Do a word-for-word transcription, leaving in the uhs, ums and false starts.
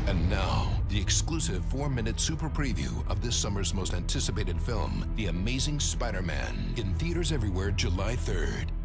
And now, the exclusive four-minute super preview of this summer's most anticipated film, The Amazing Spider-Man, in theaters everywhere July third.